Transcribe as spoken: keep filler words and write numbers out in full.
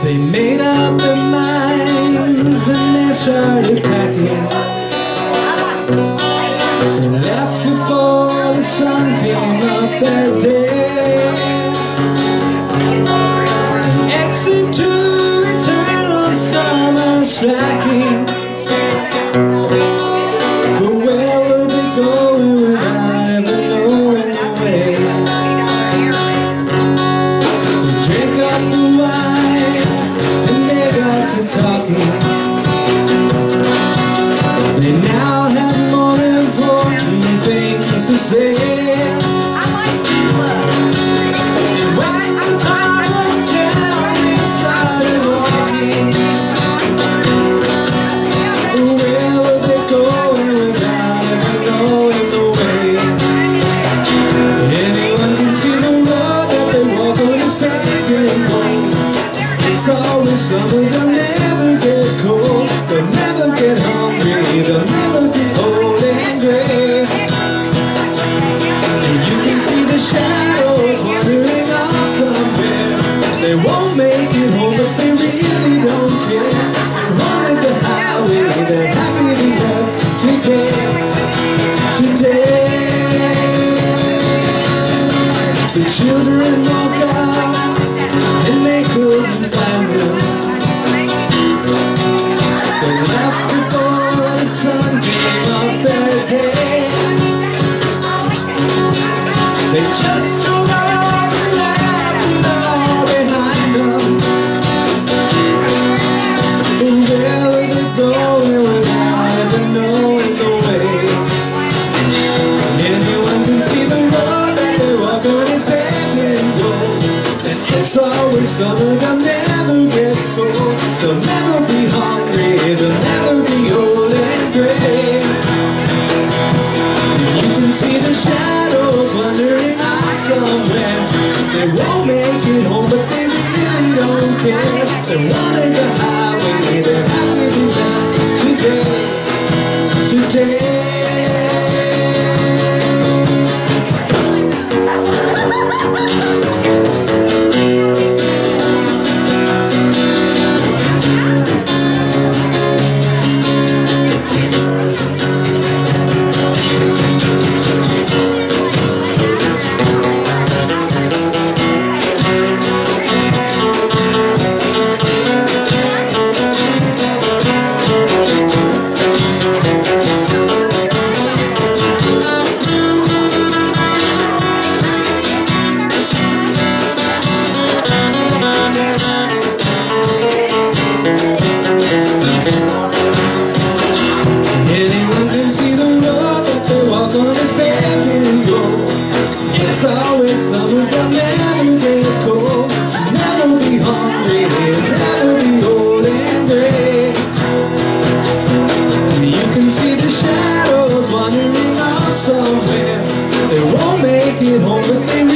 They made up their minds and they started packing, and left before the sun came up that day, an exit to eternal summer slacking. But where will they go without ever knowing the way? They drink up the wine and they got to talking. They now have more important things to say. I like you. And when the car went down, they started walking. Where would they go without ever knowing the way? Anyone can see the road that they walk on is paved in gold. It's always summer, they'll never get cold, they'll never get hungry, they'll never be old and gray. And you can see the shadows wandering off somewhere. They won't make it home, but they really don't care. They're running the highway, they're happy to love today, today. The children woke up and they couldn't find them. They left before the sun came up that day. They just drove off and left it all behind them. And where will they go without ever knowing the way? Anyone can see the road that they walk on is paved in gold. And it's always summer, they'll never get cold, they'll never be hungry, they'll never be old and gray. You can see the shadows wandering off somewhere. They won't make it home, but they really don't care. They're running the highway, they're happy to live today, today. Anyone can see the road that they walk on is paved in gold. It's always summer, they'll never get cold, never be hungry, never be old and gray. You can see the shadows wandering off somewhere. They won't make it home, but they